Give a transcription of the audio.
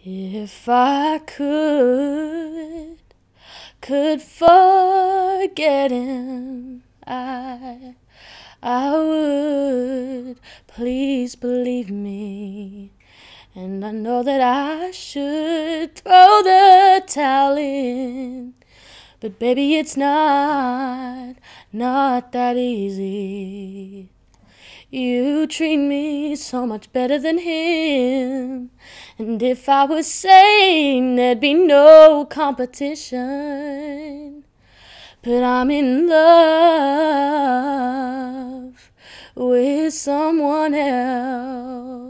If I could forget him, I would. Please believe me. And I know that I should throw the towel in, but baby, it's not that easy. You treat me so much better than him, and if I was sane, there'd be no competition. But I'm in love with someone else.